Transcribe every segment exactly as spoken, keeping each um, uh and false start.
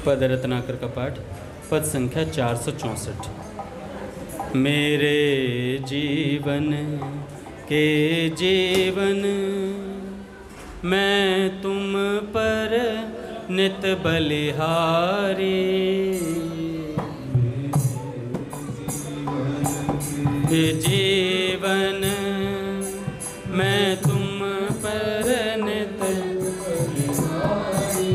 पद रत्नाकर का पाठ, पद संख्या चार सौ चौंसठ। मेरे जीवन के जीवन मैं तुम पर नित बलिहारी, जीवन मैं तुम पर नित बलिहारी,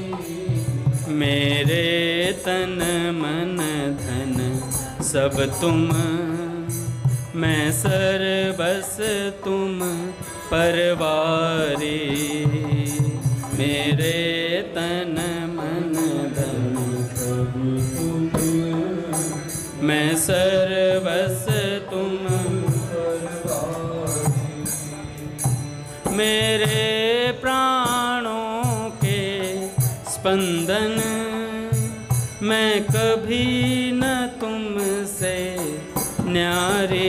मेरे तन मन धन सब तुम, मैं सर्वस तुम परवारी, मेरे तन मन धन सब तुम, मैं सर्वस तुम परवारी, मेरे प्राणों के स्पंदन मैं कभी न तुमसे न्यारे,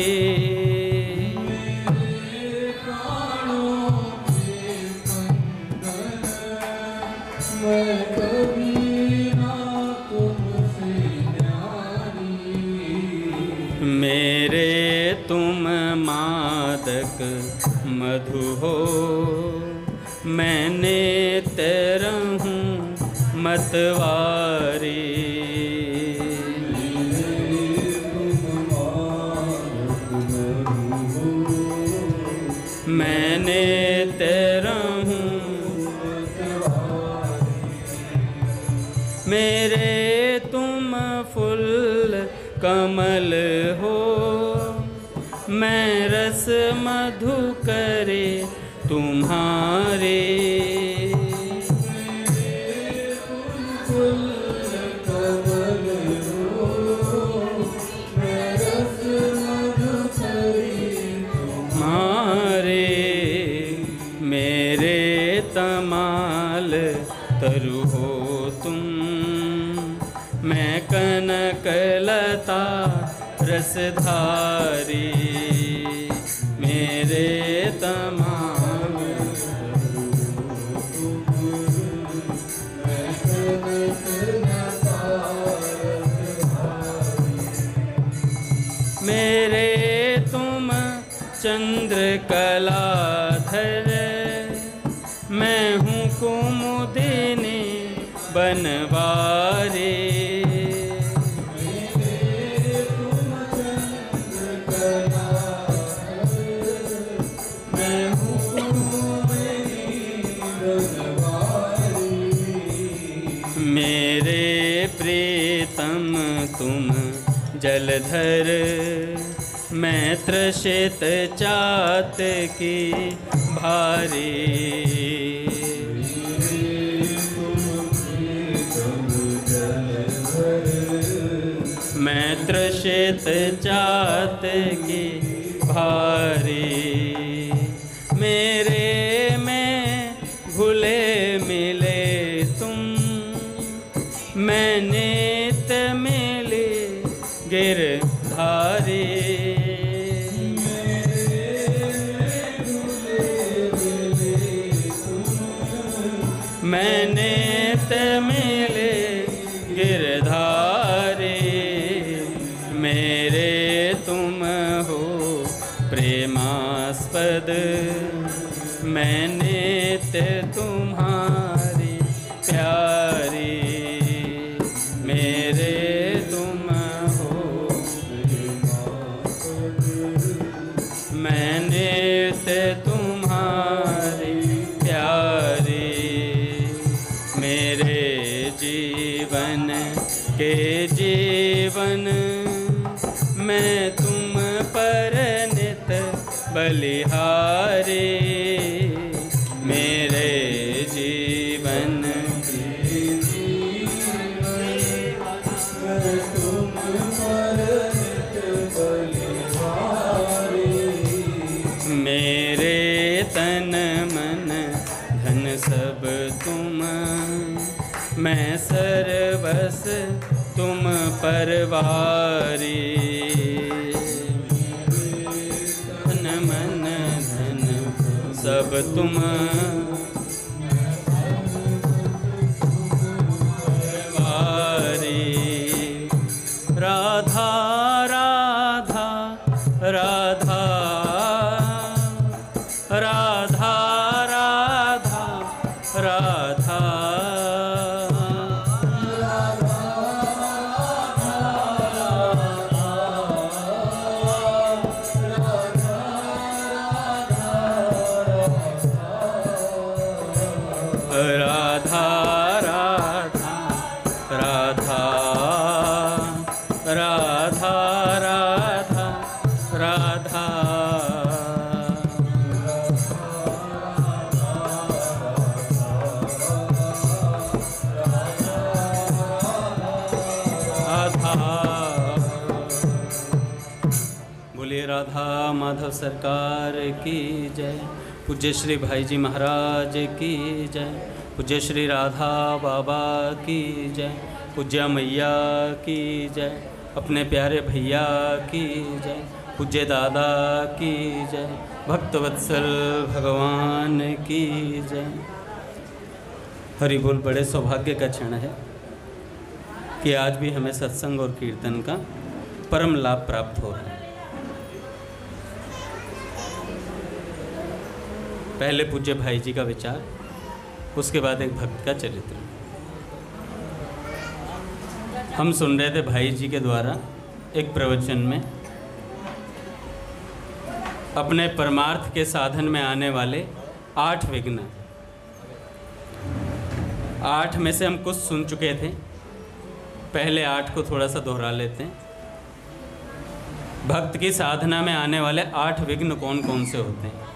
मेरे प्राणों के स्पंदन मैं कभी न तुमसे न्यारी, मेरे तुम मादक मधु हो, मैं नित्य रहूं मतवारी, मैंने तेरा हूँ, मेरे तुम फूल कमल हो, मैं रस मधु करे तुम्हारे, मेरे तुम फूल कमल हो, मैं रस मधु करे तुम्हारे, मेरे तमाल तरु हो तुम, मैं कनक लता रसधारी, मेरे तमाल तरु हो तुम, मैं कनक लता रसधारी, मेरे तुम चंद्र कलाधर, मैं हूँ कुमुदिनी बनवारी, मेरे तुम चंद्र कलाधर, मैं हूँ कुमुदिनी बनवारी, मेरे प्रीतम तुम जलधर, मैं त्रषित चात की भारी, मैं त्रषित चात की भारी, मेरे में घुले मिले तुम, मैं नित्य मिले गिरधारी, मैंने ते मिले गिरधारी, मेरे तुम हो प्रेमास्पद, मैंने ते तुम्हारी प्यारी, मेरे तुम हो प्रेमास्पद, मैंने ते तुम्हारी प्यारी, मेरे जीवन के जीवन मैं तुम पर नित बलिहारी, मेरे जीवन के जीवन मैं तुम पर नित बलिहारी, मेरे तन मन धन सब तुम, मैं सर्वस तुम परवारी, तन मन धन सब तुम राधा माधव सरकार की जय। पूज्य श्री भाई जी महाराज की जय। पूज्य श्री राधा बाबा की जय। पूज्य मैया की जय। अपने प्यारे भैया की जय। पूज्य दादा की जय। भक्तवत्सल भगवान की जय। हरि बोल। बड़े सौभाग्य का क्षण है कि आज भी हमें सत्संग और कीर्तन का परम लाभ प्राप्त हो रहा है। पहले पूज्य भाई जी का विचार, उसके बाद एक भक्त का चरित्र। हम सुन रहे थे भाई जी के द्वारा एक प्रवचन में अपने परमार्थ के साधन में आने वाले आठ विघ्न। आठ में से हम कुछ सुन चुके थे, पहले आठ को थोड़ा सा दोहरा लेते हैं। भक्त की साधना में आने वाले आठ विघ्न कौन कौन से होते हैं?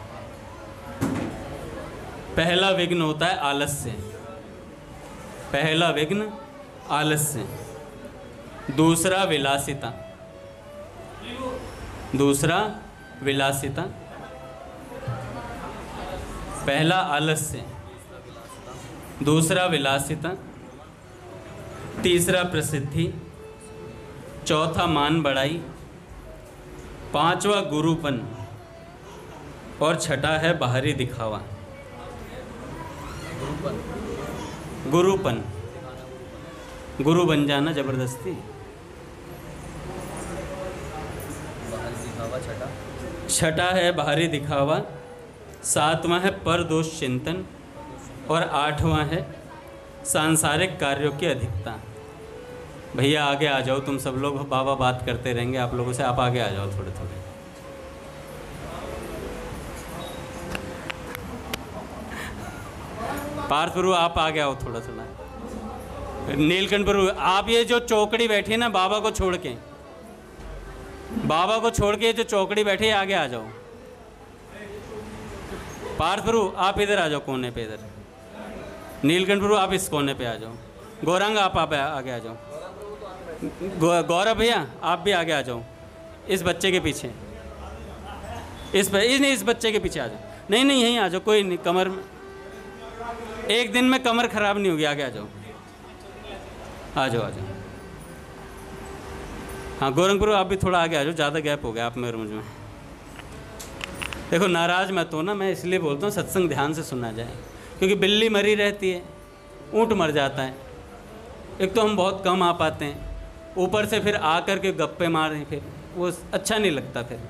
पहला विघ्न होता है आलस्य। पहला विघ्न आलस्य। दूसरा विलासिता। दूसरा विलासिता। पहला आलस्य, दूसरा विलासिता, तीसरा प्रसिद्धि, चौथा मान बढ़ाई, पांचवा गुरुपन और छठा है बाहरी दिखावा। गुरुपन, गुरु बन जाना जबरदस्ती। छठा है बाहरी दिखावा, सातवां है पर दोष चिंतन और आठवां है सांसारिक कार्यों की अधिकता। भैया आगे आ जाओ, तुम सब लोग, बाबा बात करते रहेंगे आप लोगों से, आप आगे आ जाओ थोड़े थोड़े। पार्थ प्रभु आप आगे आओ थोड़ा थोड़ा। नीलकंठ प्रभु आप, ये जो चौकड़ी बैठी है ना बाबा को छोड़ के, बाबा को छोड़ के जो चौकड़ी बैठी है आगे आ जाओ। पार्थ प्रभु आप इधर आ जाओ कोने पे, इधर। नीलकंठ प्रभु आप इस कोने पे आ जाओ। गौरांग आप आप आगे आ जाओ। गौरव भैया आप भी आगे आ जाओ, इस बच्चे के पीछे, इस इस नहीं इस बच्चे के पीछे आ जाओ। नहीं नहीं यहीं आ जाओ, कोई नहीं, कमर में एक दिन में कमर खराब नहीं होगी। आगे आ जाओ, आ जाओ आ जाओ। हाँ गौरंग प्रभु आप भी थोड़ा आगे आ जाओ, ज़्यादा गैप हो गया आप मेरे मुझ में। देखो नाराज़ मत हो ना, मैं इसलिए बोलता हूँ सत्संग ध्यान से सुना जाए, क्योंकि बिल्ली मरी रहती है, ऊँट मर जाता है। एक तो हम बहुत कम आ पाते हैं, ऊपर से फिर आ कर के गप्पे मारें, फिर वो अच्छा नहीं लगता। फिर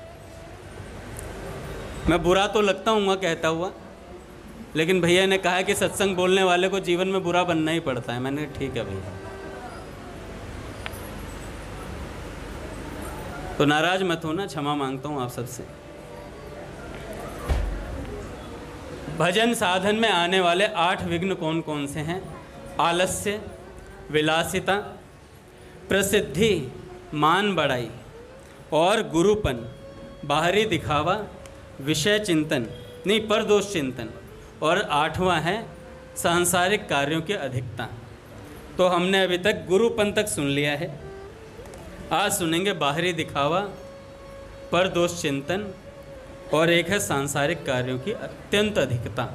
मैं बुरा तो लगता हूँ कहता हुआ, लेकिन भैया ने कहा कि सत्संग बोलने वाले को जीवन में बुरा बनना ही पड़ता है। मैंने कहा ठीक है भैया। तो नाराज मत हो ना, क्षमा मांगता हूँ आप सबसे। भजन साधन में आने वाले आठ विघ्न कौन कौन से हैं? आलस्य, विलासिता, प्रसिद्धि, मान बढ़ाई और गुरुपन, बाहरी दिखावा, विषय चिंतन नहीं पर दोष चिंतन, और आठवां है सांसारिक कार्यों की अधिकता। तो हमने अभी तक गुरुपन तक सुन लिया है, आज सुनेंगे बाहरी दिखावा, पर दोष चिंतन और एक है सांसारिक कार्यों की अत्यंत अधिकता।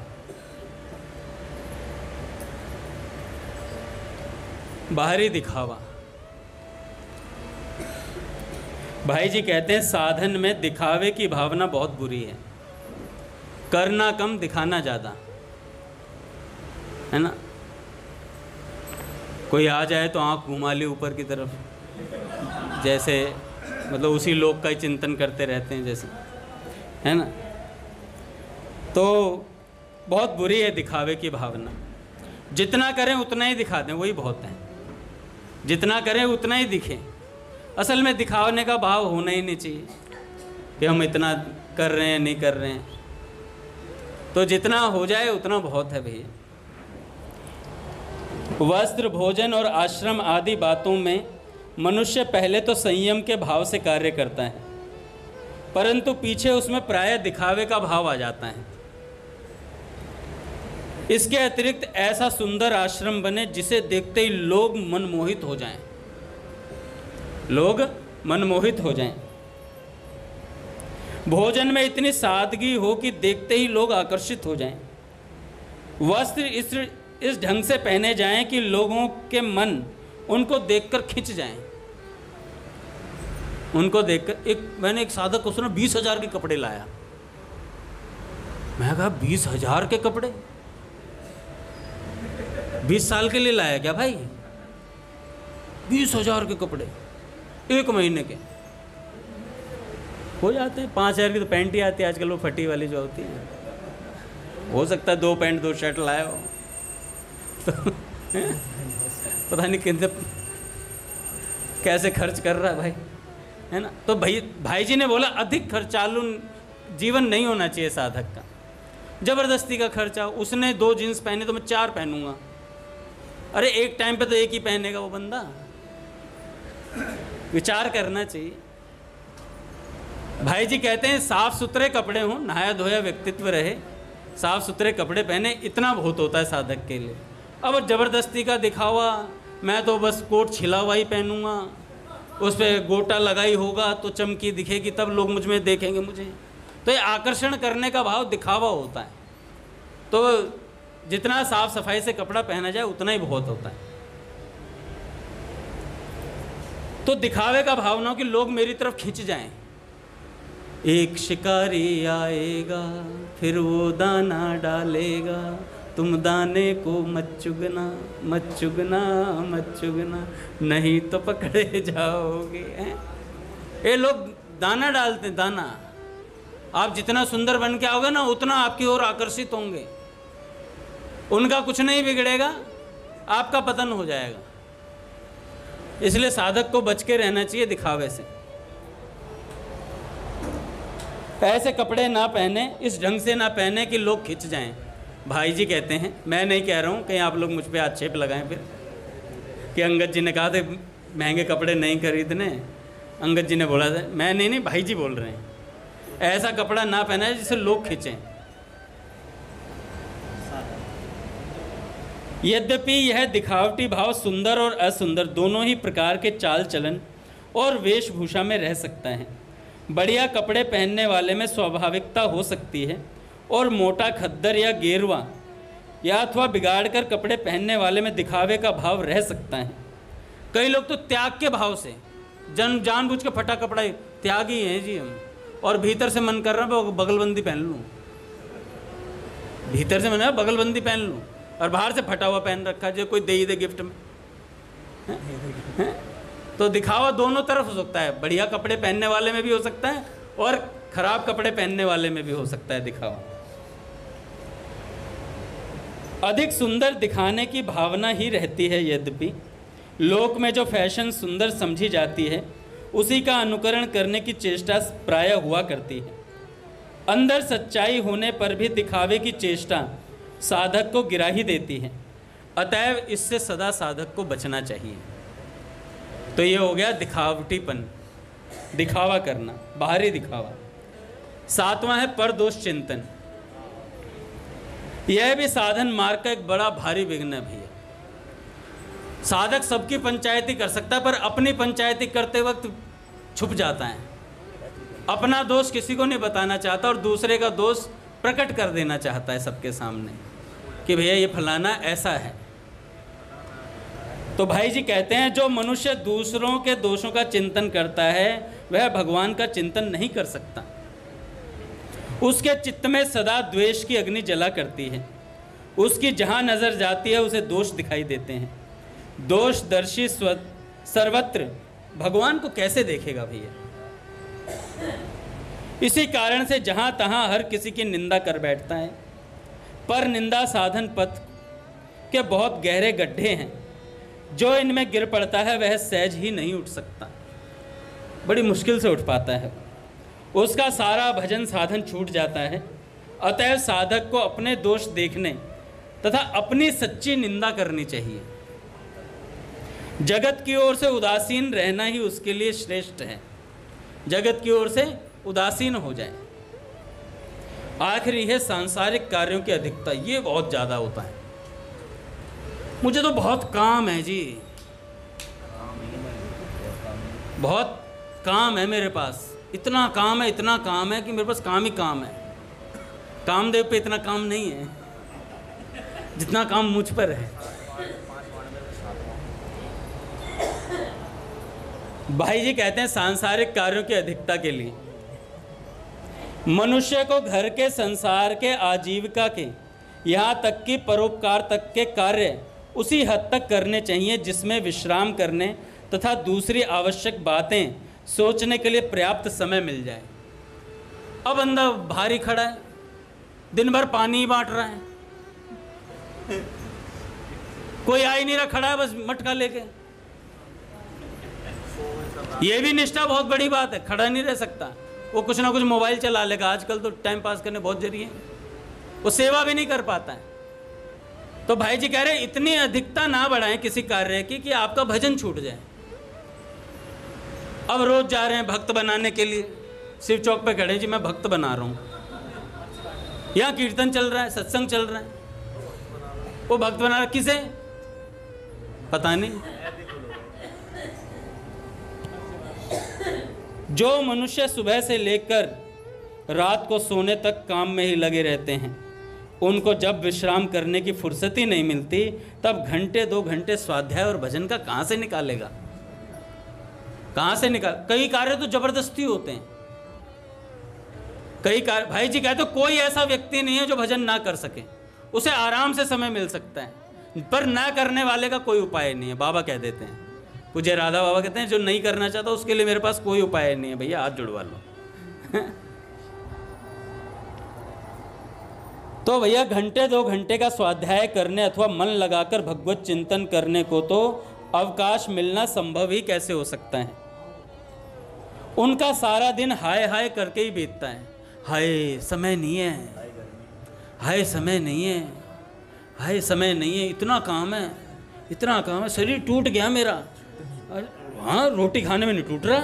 बाहरी दिखावा, भाई जी कहते हैं साधन में दिखावे की भावना बहुत बुरी है। करना कम, दिखाना ज़्यादा, है ना। कोई आ जाए तो आँख घुमा ली ऊपर की तरफ, जैसे मतलब उसी लोक का ही चिंतन करते रहते हैं जैसे, है ना। तो बहुत बुरी है दिखावे की भावना। जितना करें उतना ही दिखा दें, वही बहुत है। जितना करें उतना ही दिखें। असल में दिखाने का भाव होना ही नहीं चाहिए कि हम इतना कर रहे हैं नहीं कर रहे हैं। तो जितना हो जाए उतना बहुत है भैया। वस्त्र, भोजन और आश्रम आदि बातों में मनुष्य पहले तो संयम के भाव से कार्य करता है, परंतु पीछे उसमें प्रायः दिखावे का भाव आ जाता है। इसके अतिरिक्त ऐसा सुंदर आश्रम बने जिसे देखते ही लोग मनमोहित हो जाएं, लोग मनमोहित हो जाएं। भोजन में इतनी सादगी हो कि देखते ही लोग आकर्षित हो जाएं। वस्त्र इस इस ढंग से पहने जाएं कि लोगों के मन उनको देखकर खिंच जाएं। उनको देखकर एक मैंने एक साधक को सुना बीस हजार के कपड़े लाया। मैं कहा बीस हजार के कपड़े बीस साल के लिए लाया क्या भाई? बीस हजार के कपड़े एक महीने के हो जाते हैं। पाँच हजार की तो पैंट ही आती है आजकल, वो फटी वाली जो होती है। हो सकता है दो पैंट दो शर्ट लाए हो तो पता नहीं किन कैसे खर्च कर रहा है भाई, है ना। तो भाई भाई जी ने बोला अधिक खर्चालू जीवन नहीं होना चाहिए साधक का। ज़बरदस्ती का खर्चा, उसने दो जीन्स पहने तो मैं चार पहनूंगा। अरे एक टाइम पे तो एक ही पहनेगा वो बंदा। विचार करना चाहिए। भाई जी कहते हैं साफ सुथरे कपड़े हों, नहाया धोया व्यक्तित्व रहे, साफ सुथरे कपड़े पहने, इतना बहुत होता है साधक के लिए। अब ज़बरदस्ती का दिखावा, मैं तो बस कोट छिला हुआ ही पहनूंगा, उस पर गोटा लगाई होगा तो चमकी दिखेगी तब लोग मुझ में देखेंगे मुझे। तो ये आकर्षण करने का भाव दिखावा होता है। तो जितना साफ सफाई से कपड़ा पहना जाए उतना ही बहुत होता है। तो दिखावे का भाव ना हो कि लोग मेरी तरफ खिंच जाएं। एक शिकारी आएगा फिर वो दाना डालेगा, तुम दाने को मत चुगना मत चुगना मत चुगना, नहीं तो पकड़े जाओगे। ये लोग दाना डालते हैं, दाना। आप जितना सुंदर बन के आओगे ना उतना आपकी ओर आकर्षित होंगे। उनका कुछ नहीं बिगड़ेगा, आपका पतन हो जाएगा। इसलिए साधक को बच के रहना चाहिए दिखावे से। ऐसे कपड़े ना पहने, इस ढंग से ना पहने कि लोग खिंच जाएं। भाई जी कहते हैं, मैं नहीं कह रहा हूँ कहीं आप लोग मुझ पे आक्षेप लगाएं फिर कि अंगद जी ने कहा था महंगे कपड़े नहीं खरीदने। अंगद जी ने बोला था, मैं नहीं नहीं भाई जी बोल रहे हैं ऐसा कपड़ा ना पहना है जिससे लोग खिंचें। यद्यपि यह दिखावटी भाव सुंदर और असुंदर दोनों ही प्रकार के चाल चलन और वेशभूषा में रह सकता है। बढ़िया कपड़े पहनने वाले में स्वाभाविकता हो सकती है और मोटा खद्दर या गेरुआ या अथवा बिगाड़ कर कपड़े पहनने वाले में दिखावे का भाव रह सकता है। कई लोग तो त्याग के भाव से जन जानबूझ के फटा कपड़ा त्यागी हैं जी हम, और भीतर से मन कर रहा है बगलबंदी पहन लूँ, भीतर से मन है बगलबंदी पहन लूँ और बाहर से फटा हुआ पहन रखा जो कोई दे ही दे गिफ्ट में। है? है? तो दिखावा दोनों तरफ हो सकता है, बढ़िया कपड़े पहनने वाले में भी हो सकता है और खराब कपड़े पहनने वाले में भी हो सकता है दिखावा। अधिक सुंदर दिखाने की भावना ही रहती है। यद्यपि लोक में जो फैशन सुंदर समझी जाती है उसी का अनुकरण करने की चेष्टा प्रायः हुआ करती है। अंदर सच्चाई होने पर भी दिखावे की चेष्टा साधक को गिरा ही देती है। अतएव इससे सदा साधक को बचना चाहिए। तो ये हो गया दिखावटीपन, दिखावा करना, बाहरी दिखावा। सातवां है परदोष चिंतन। यह भी साधन मार्ग का एक बड़ा भारी विघ्न है भैया। साधक सबकी पंचायती कर सकता है पर अपनी पंचायती करते वक्त छुप जाता है। अपना दोष किसी को नहीं बताना चाहता और दूसरे का दोष प्रकट कर देना चाहता है सबके सामने कि भैया ये फलाना ऐसा है। तो भाई जी कहते हैं जो मनुष्य दूसरों के दोषों का चिंतन करता है वह भगवान का चिंतन नहीं कर सकता। उसके चित्त में सदा द्वेष की अग्नि जला करती है। उसकी जहाँ नज़र जाती है उसे दोष दिखाई देते हैं। दोषदर्शी सर्वत्र भगवान को कैसे देखेगा भैया। इसी कारण से जहाँ तहाँ हर किसी की निंदा कर बैठता है। पर निंदा साधन पथ के बहुत गहरे गड्ढे हैं। जो इनमें गिर पड़ता है वह सहज ही नहीं उठ सकता, बड़ी मुश्किल से उठ पाता है। उसका सारा भजन साधन छूट जाता है। अतएव साधक को अपने दोष देखने तथा अपनी सच्ची निंदा करनी चाहिए। जगत की ओर से उदासीन रहना ही उसके लिए श्रेष्ठ है। जगत की ओर से उदासीन हो जाए। आखिरी है सांसारिक कार्यों की अधिकता। ये बहुत ज़्यादा होता है। मुझे तो बहुत काम है जी, बहुत काम है मेरे पास, इतना काम है, इतना काम है कि मेरे पास काम ही काम है। कामदेव पे इतना काम नहीं है जितना काम मुझ पर है। भाई जी कहते हैं सांसारिक कार्यों की अधिकता के लिए मनुष्य को घर के, संसार के, आजीविका के, यहाँ तक कि परोपकार तक के कार्य उसी हद तक करने चाहिए जिसमें विश्राम करने तथा दूसरी आवश्यक बातें सोचने के लिए पर्याप्त समय मिल जाए। अब बंदा भारी खड़ा है, दिन भर पानी ही बांट रहा है, कोई आ ही नहीं रहा, खड़ा है बस मटका लेके। ये भी निष्ठा बहुत बड़ी बात है, खड़ा नहीं रह सकता, वो कुछ ना कुछ मोबाइल चला लेगा। आजकल तो टाइम पास करने बहुत जरिए, वो सेवा भी नहीं कर पाता है। तो भाई जी कह रहे हैं इतनी अधिकता ना बढ़ाएं किसी कार्य की कि आपका भजन छूट जाए। अब रोज जा रहे हैं भक्त बनाने के लिए, शिव चौक पे खड़े जी मैं भक्त बना रहा हूँ, यहाँ कीर्तन चल रहा है, सत्संग चल रहा है, वो भक्त बना रहा किसे पता नहीं। जो मनुष्य सुबह से लेकर रात को सोने तक काम में ही लगे रहते हैं, उनको जब विश्राम करने की फुर्सत ही नहीं मिलती, तब घंटे दो घंटे स्वाध्याय और भजन का कहाँ से निकालेगा, कहाँ से निकाल। कई कार्य तो जबरदस्ती होते हैं, कई कार्य भाई जी कहते कोई ऐसा व्यक्ति नहीं है जो भजन ना कर सके, उसे आराम से समय मिल सकता है, पर ना करने वाले का कोई उपाय नहीं है। बाबा कह देते हैं, पूज्य राधा बाबा कहते हैं जो नहीं करना चाहता उसके लिए मेरे पास कोई उपाय नहीं है, भैया हाथ जुड़वा लो। तो भैया घंटे दो घंटे का स्वाध्याय करने अथवा मन लगाकर भगवत चिंतन करने को तो अवकाश मिलना संभव ही कैसे हो सकता है। उनका सारा दिन हाय हाय करके ही बीतता है, हाय समय नहीं है, हाय समय नहीं है, हाय समय नहीं है, इतना काम है, इतना काम है, शरीर टूट गया मेरा। हाँ रोटी खाने में नहीं टूट रहा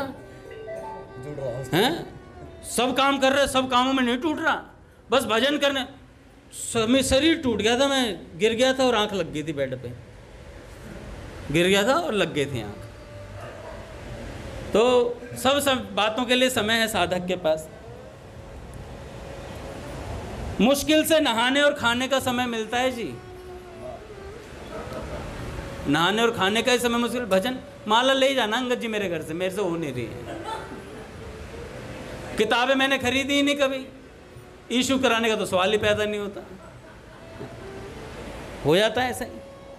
हैं, सब काम कर रहे, सब कामों में नहीं टूट रहा, बस भजन करने समय शरीर टूट गया था, मैं गिर गया था और आंख लग गई थी, बेड पे गिर गया था और लग गई थी आंख। तो सब सब बातों के लिए समय है साधक के पास। मुश्किल से नहाने और खाने का समय मिलता है जी, नहाने और खाने का ही समय मुश्किल। भजन माला ले जाना अंगद जी मेरे घर से, मेरे से हो नहीं रही है। किताबें मैंने खरीदी ही नहीं कभी, इशू कराने का तो सवाल ही पैदा नहीं होता, हो जाता है ऐसा ही।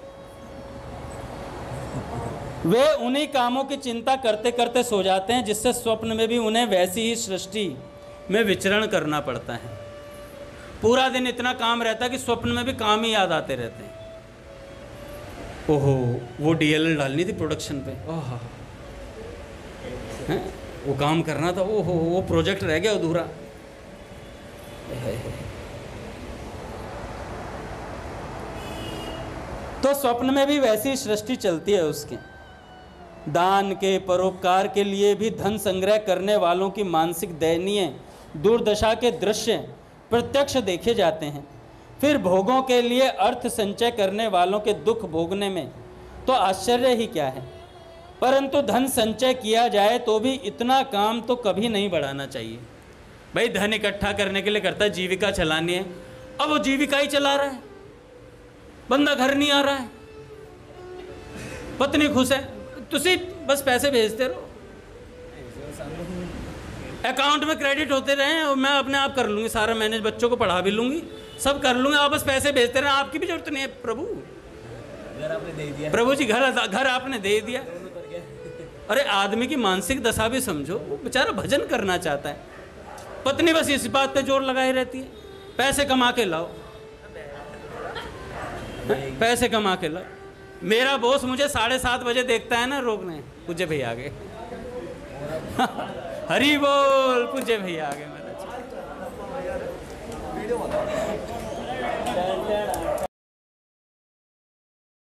वे उन्हीं कामों की चिंता करते करते सो जाते हैं जिससे स्वप्न में भी उन्हें वैसी ही सृष्टि में विचरण करना पड़ता है। पूरा दिन इतना काम रहता है कि स्वप्न में भी काम ही याद आते रहते हैं। ओहो वो डीएलएल डालनी थी प्रोडक्शन पे, ओह वो काम करना था, ओहो वो प्रोजेक्ट रह गया अधूरा। तो स्वप्न में भी वैसी सृष्टि चलती है उसके। दान के, परोपकार के लिए भी धन संग्रह करने वालों की मानसिक दयनीय दुर्दशा के दृश्य प्रत्यक्ष देखे जाते हैं। फिर भोगों के लिए अर्थ संचय करने वालों के दुख भोगने में तो आश्चर्य ही क्या है। परंतु धन संचय किया जाए तो भी इतना काम तो कभी नहीं बढ़ाना चाहिए। भाई धन इकट्ठा करने के लिए करता है, जीविका चलानी है, अब वो जीविका ही चला रहा है, बंदा घर नहीं आ रहा है, पत्नी खुश है, तुसी बस पैसे भेजते रहो, अकाउंट में क्रेडिट होते रहे और मैं अपने आप कर लूँगी सारा मैनेज, बच्चों को पढ़ा भी लूँगी, सब कर लूँगी, आप बस पैसे भेजते रहे, आपकी भी जरूरत नहीं है प्रभु। घर आपने दे दिया प्रभु जी, घर घर आपने दे दिया। अरे आदमी की मानसिक दशा भी समझो, वो बेचारा भजन करना चाहता है, पत्नी बस इस बात पे जोर लगाई रहती है, पैसे कमा के लाओ, पैसे कमा के लाओ। मेरा बॉस मुझे साढ़े सात बजे देखता है ना रोकने, पूज्य भैया आ गए, हरी बोल, पूज्य भैया आ गए मेरा।